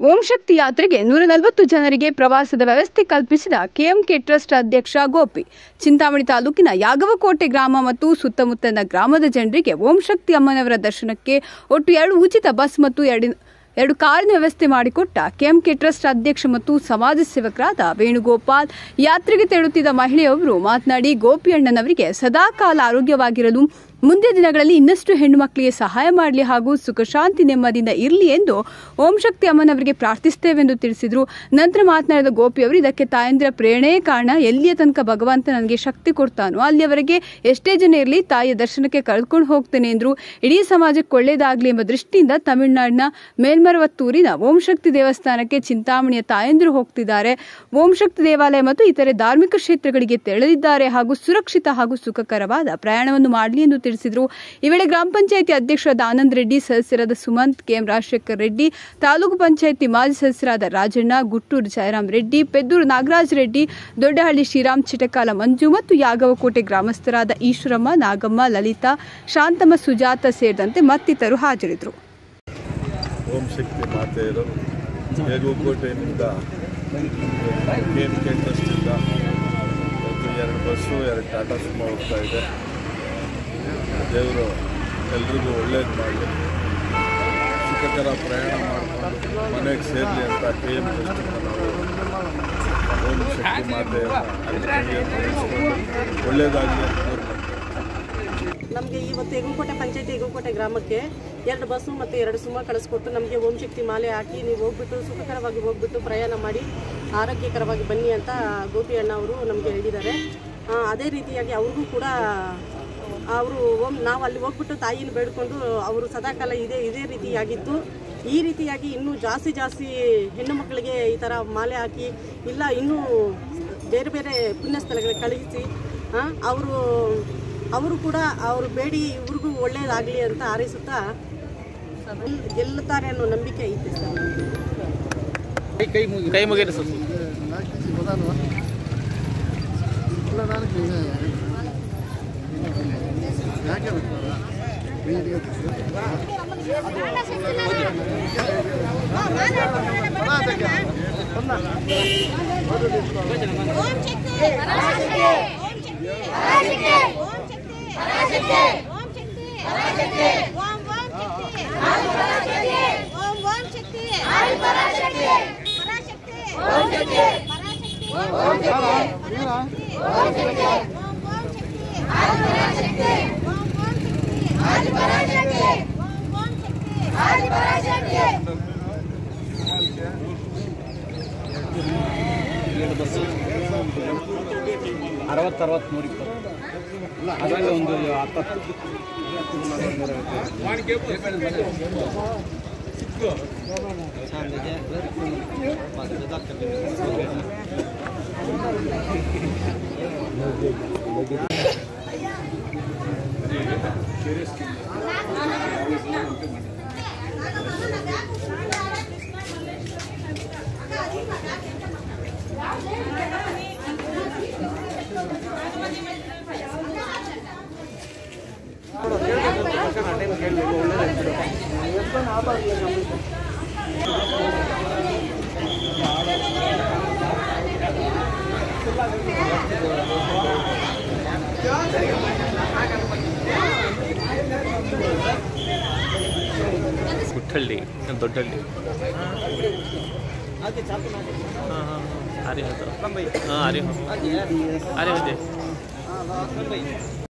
ಓಂ ಶಕ್ತಿ ಯಾತ್ರೆಗೆ 140 ಜನರಿಗೆ ಪ್ರವಾಸದ ವ್ಯವಸ್ಥೆ ಕಲ್ಪಿಸಿದ ಕೆಎಂಕೆ ಟ್ರಸ್ಟ್ ಅಧ್ಯಕ್ಷ ಗೋಪಿ. ಚಿಂತಾಮಣಿ ತಾಲೂಕಿನ ಯಾಗವಕೋಟೆ ಗ್ರಾಮ ಮತ್ತು ಸುತ್ತಮುತ್ತಲಿನ ಗ್ರಾಮದ ಜನರಿಗೆ ಓಂ ಶಕ್ತಿ ಅಮ್ಮನವರ ದರ್ಶನಕ್ಕೆ ಒಟ್ಟು 2 ಉಚಿತ ಬಸ್ ಮತ್ತು 2 ಕಾರಿನ ವ್ಯವಸ್ಥೆ ಮಾಡಿಕೊಟ್ಟ ಕೆಎಂಕೆ ಟ್ರಸ್ಟ್ ಅಧ್ಯಕ್ಷ ಮತ್ತು ಸಮಾಜ ಸೇವಕರಾದ ವೇಣುಗೋಪಾಲ್. ಯಾತ್ರೆಗೆ ತೆರಳುತ್ತಿದ್ದ ಮಹಿಳೆಯೊಬ್ಬರು ಮಾತನಾಡಿ, ಗೋಪಿ ಅಣ್ಣನವರಿಗೆ ಸದಾಕಾಲ ಆರೋಗ್ಯವಾಗಿರಲು, ಮುಂದಿನ ದಿನಗಳಲ್ಲಿ ಇನ್ನಷ್ಟು ಹೆಣ್ಣು ಮಕ್ಕಳಿಗೆ ಸಹಾಯ ಮಾಡಲಿ ಹಾಗೂ ಸುಖ ಶಾಂತಿ ನೆಮ್ಮದಿಯಿಂದ ಇರಲಿ ಎಂದು ಓಂ ಶಕ್ತಿ ಅಮ್ಮನವರಿಗೆ ಪ್ರಾರ್ಥಿಸುತ್ತೇವೆಂದು ತಿಳಿಸಿದರು. ನಂತರ ಮಾತನಾಡಿದ ಗೋಪಿ ಅವರು, ಇದಕ್ಕೆ ತಾಯಂದಿರ ಪ್ರೇರಣೆಯೇ ಕಾರಣ. ಎಲ್ಲಿಯ ತನಕ ಭಗವಂತ ನನಗೆ ಶಕ್ತಿ ಕೊಡ್ತಾನೋ ಅಲ್ಲಿಯವರೆಗೆ ಎಷ್ಟೇ ಜನ ಇರಲಿ ತಾಯಿಯ ದರ್ಶನಕ್ಕೆ ಕರೆದುಕೊಂಡು ಹೋಗ್ತೇನೆ ಎಂದರು. ಇಡೀ ಸಮಾಜಕ್ಕೆ ಒಳ್ಳೆಯದಾಗಲಿ ಎಂಬ ದೃಷ್ಟಿಯಿಂದ ತಮಿಳುನಾಡಿನ ಮೇಲ್ಮರವತ್ತೂರಿನ ಓಂ ಶಕ್ತಿ ದೇವಸ್ಥಾನಕ್ಕೆ ಚಿಂತಾಮಣಿಯ ತಾಯಂದಿರು ಹೋಗ್ತಿದ್ದಾರೆ. ಓಂ ಶಕ್ತಿ ದೇವಾಲಯ ಮತ್ತು ಇತರೆ ಧಾರ್ಮಿಕ ಕ್ಷೇತ್ರಗಳಿಗೆ ತೆರಳಿದ್ದಾರೆ ಹಾಗೂ ಸುರಕ್ಷಿತ ಹಾಗೂ ಸುಖಕರವಾದ ಪ್ರಯಾಣವನ್ನು ಮಾಡಲಿ ಎಂದು ತಿಳಿಸಿದರು. ಈ ವೇಳೆ ಗ್ರಾಮ ಪಂಚಾಯಿತಿ ಅಧ್ಯಕ್ಷರಾದ ಆನಂದ್ ರೆಡ್ಡಿ, ಸದಸ್ಯರಾದ ಸುಮಂತ್, ಕೆಎಂ ರಾಜಶೇಖರ್ ರೆಡ್ಡಿ, ತಾಲೂಕು ಪಂಚಾಯಿತಿ ಮಾಜಿ ಸದಸ್ಯರಾದ ರಾಜಣ್ಣ, ಗುಟ್ಟೂರು ಜಯರಾಮ್ ರೆಡ್ಡಿ, ಪೆದ್ದೂರು ನಾಗರಾಜ್ ರೆಡ್ಡಿ, ದೊಡ್ಡಹಳ್ಳಿ ಶ್ರೀರಾಮ್, ಚಿಟಕಾಲ ಮಂಜು ಮತ್ತು ಯಾಗವಕೋಟೆ ಗ್ರಾಮಸ್ಥರಾದ ಈಶ್ವರಮ್ಮ, ನಾಗಮ್ಮ, ಲಲಿತಾ, ಶಾಂತಮ್ಮ, ಸುಜಾತ ಸೇರಿದಂತೆ ಮತ್ತಿತರರು ಹಾಜರಿದ್ದರು. ಓಂ ಶಕ್ತಿ ಮಾತೆಯರು ಯಾಗವಕೋಟೆಯಿಂದ ಕೆಎಂಕೆ ಟ್ರಸ್ಟಿಂದ 2 ಬಸ್ಸು 2 ಟಾಟಾ ಸುಮೋ ಹೋಗ್ತಾ ಇದೆ. ದೇವರು ಎಲ್ರಿಗೂ ಒಳ್ಳೇದು ಮಾಡಲಿ, ಸುಖಕರ ಪ್ರಯಾಣ ಮಾಡಿಕೊಂಡು ಮನೆಗೆ ಸೇರಲಿ ಅಂತ ಕೆಎಂ ಟ್ರಸ್ಟಿಂದ ನಾವು ಓಂ ಶಕ್ತಿ ಮಾತೆಯನ್ನು ಒಳ್ಳೇದಾಗಲಿ ಅಂತ ನಮಗೆ ಇವತ್ತು ಯಗವಕೋಟೆ ಪಂಚಾಯತಿ ಯಗವಕೋಟೆ ಗ್ರಾಮಕ್ಕೆ 2 ಬಸ್ಸು ಮತ್ತು 2 ಸುಮ ಕಳಿಸ್ಕೊಟ್ಟು ನಮಗೆ ಓಂ ಶಕ್ತಿ ಮಾಲೆ ಹಾಕಿ ನೀವು ಹೋಗ್ಬಿಟ್ಟು ಸುಖಕರವಾಗಿ ಹೋಗ್ಬಿಟ್ಟು ಪ್ರಯಾಣ ಮಾಡಿ ಆರೋಗ್ಯಕರವಾಗಿ ಬನ್ನಿ ಅಂತ ಗೋಪಿ ಅಣ್ಣ ಅವರು ನಮಗೆ ಹೇಳಿದ್ದಾರೆ. ಅದೇ ರೀತಿಯಾಗಿ ಅವ್ರಿಗೂ ಕೂಡ ನಾವು ಅಲ್ಲಿ ಹೋಗ್ಬಿಟ್ಟು ತಾಯಿನ ಬೇಡ್ಕೊಂಡು ಅವರು ಸದಾಕಾಲ ಇದೇ ರೀತಿಯಾಗಿದ್ದು, ಈ ರೀತಿಯಾಗಿ ಇನ್ನೂ ಜಾಸ್ತಿ ಹೆಣ್ಣು ಮಕ್ಕಳಿಗೆ ಈ ಥರ ಮಾಲೆ ಹಾಕಿ ಇಲ್ಲ ಇನ್ನೂ ಬೇರೆ ಬೇರೆ ಪುಣ್ಯ ಸ್ಥಳಗಳಿಗೆ ಕಳುಹಿಸಿ ಅವರು ಕೂಡ ಅವರು ಬೇಡಿ ಇವ್ರಿಗೂ ಒಳ್ಳೆಯದಾಗಲಿ ಅಂತ ಹಾರೈಸುತ್ತಾ ಗೆಲ್ಲುತ್ತಾರೆ ಅನ್ನೋ ನಂಬಿಕೆ ಐತೆ ಸರ್. ಕೈ ಮುಗಿರಿ ಸರ್. ಬಸ್ 60-120 ಅದರಲ್ಲಿ ಒಂದು 70 ಗುಟ್ಟಳ್ಳಿ ದೊಡ್ಡಹಳ್ಳಿ ಅರೆ